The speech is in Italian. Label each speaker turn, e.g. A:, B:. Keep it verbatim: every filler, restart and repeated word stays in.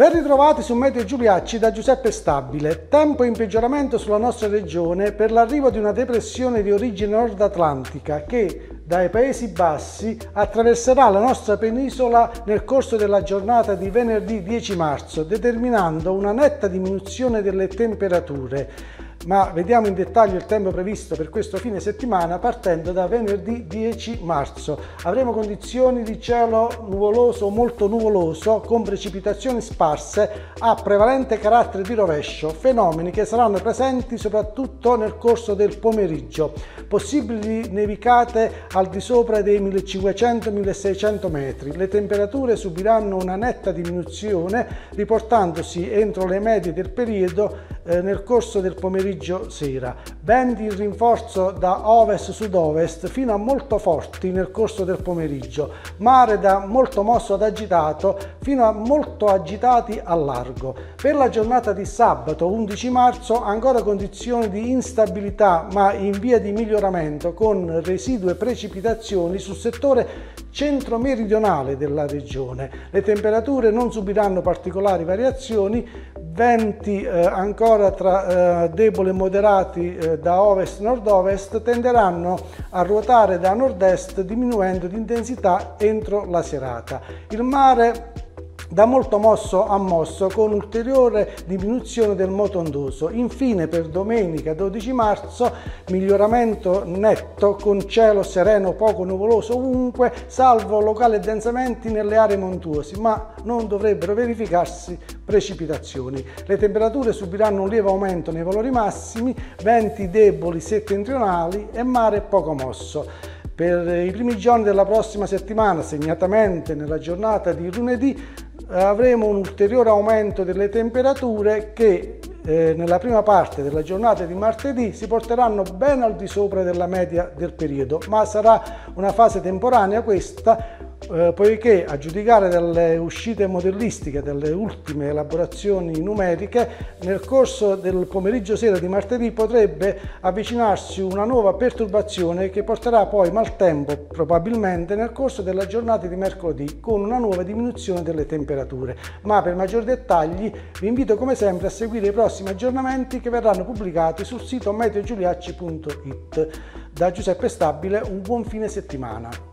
A: Ben ritrovati su Meteo Giuliacci da Giuseppe Stabile. Tempo in peggioramento sulla nostra regione per l'arrivo di una depressione di origine nord-atlantica che dai Paesi Bassi attraverserà la nostra penisola nel corso della giornata di venerdì dieci marzo, determinando una netta diminuzione delle temperature. Ma vediamo in dettaglio il tempo previsto per questo fine settimana partendo da venerdì dieci marzo. Avremo condizioni di cielo nuvoloso o molto nuvoloso con precipitazioni sparse a prevalente carattere di rovescio, fenomeni che saranno presenti soprattutto nel corso del pomeriggio. Possibili nevicate al di sopra dei millecinquecento milleseicento metri. Le temperature subiranno una netta diminuzione riportandosi entro le medie del periodo eh, nel corso del pomeriggio sera. Venti in rinforzo da ovest-sud-ovest fino a molto forti nel corso del pomeriggio. Mare da molto mosso ad agitato fino a molto agitati a largo. Per la giornata di sabato undici marzo ancora condizioni di instabilità ma in via di miglioramento con residue precipitazioni sul settore centro-meridionale della regione. Le temperature non subiranno particolari variazioni, venti eh, ancora tra eh, deboli e moderati eh, da ovest-nord-ovest tenderanno a ruotare da nord-est diminuendo di intensità entro la serata. Il mare da molto mosso a mosso con ulteriore diminuzione del moto ondoso. Infine per domenica dodici marzo miglioramento netto con cielo sereno poco nuvoloso ovunque salvo locali addensamenti nelle aree montuose, ma non dovrebbero verificarsi precipitazioni. Le temperature subiranno un lieve aumento nei valori massimi, venti deboli settentrionali e mare poco mosso. Per i primi giorni della prossima settimana, segnatamente nella giornata di lunedì, avremo un ulteriore aumento delle temperature che eh, nella prima parte della giornata di martedì si porteranno ben al di sopra della media del periodo, ma sarà una fase temporanea questa, eh, poiché a giudicare dalle uscite modellistiche delle ultime elaborazioni numeriche, nel corso del pomeriggio sera di martedì potrebbe avvicinarsi una nuova perturbazione che porterà poi maltempo probabilmente nel corso della giornata di mercoledì con una nuova diminuzione delle temperature. Ma per maggiori dettagli vi invito come sempre a seguire i prossimi aggiornamenti che verranno pubblicati sul sito meteo giuliacci punto it. Da Giuseppe Stabile un buon fine settimana.